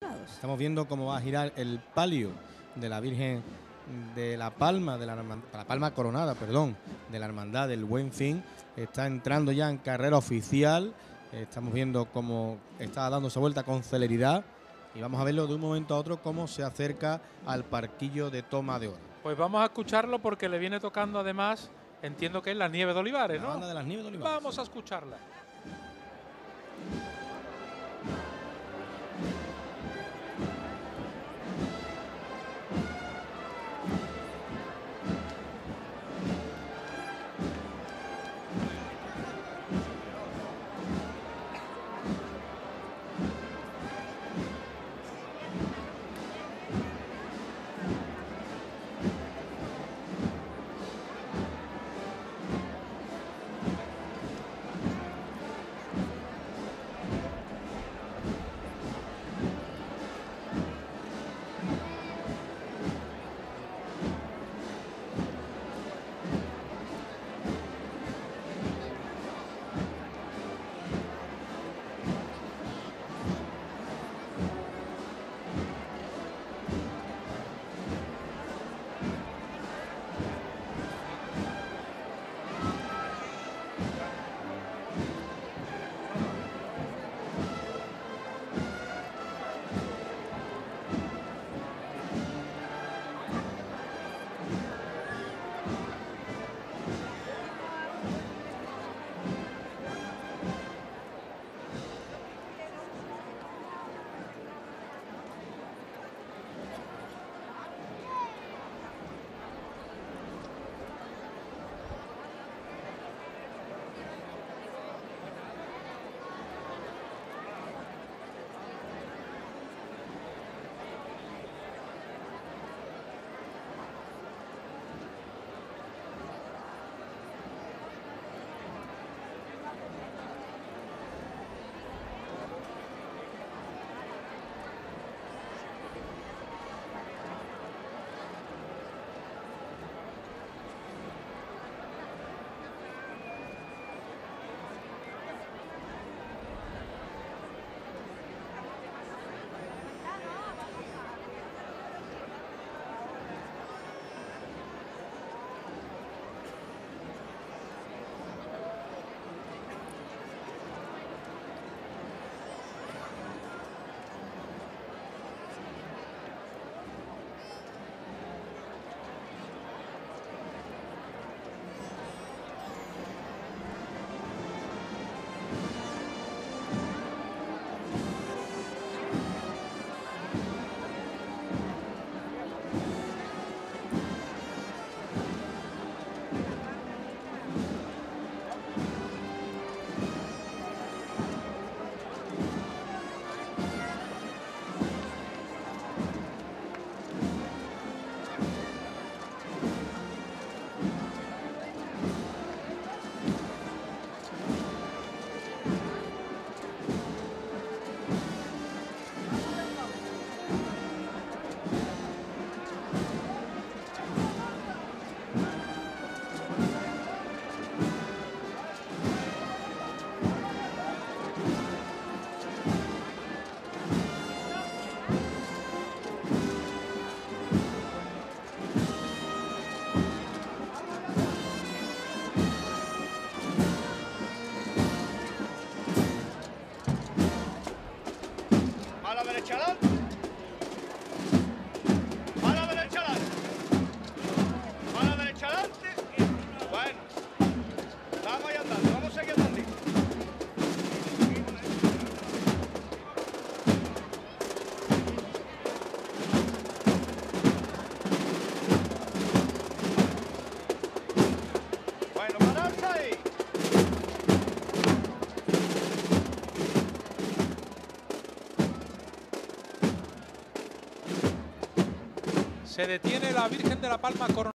Estamos viendo cómo va a girar el palio de la Virgen de la Palma, la Palma Coronada, perdón, de la Hermandad del Buen Fin. Está entrando ya en carrera oficial. Estamos viendo cómo está dándose vuelta con celeridad y vamos a verlo de un momento a otro cómo se acerca al parquillo de toma de oro. Pues vamos a escucharlo porque le viene tocando además, entiendo que es la Nieve de Olivares, ¿no? La banda de las Nieves de Olivares. Vamos a escucharla. A la derecha adelante. A la derecha adelante. A la derecha adelante. Bueno. Vamos ahí andando. Vamos a seguir andando. Bueno, pararse ahí. Se detiene la Virgen de la Palma Coronada.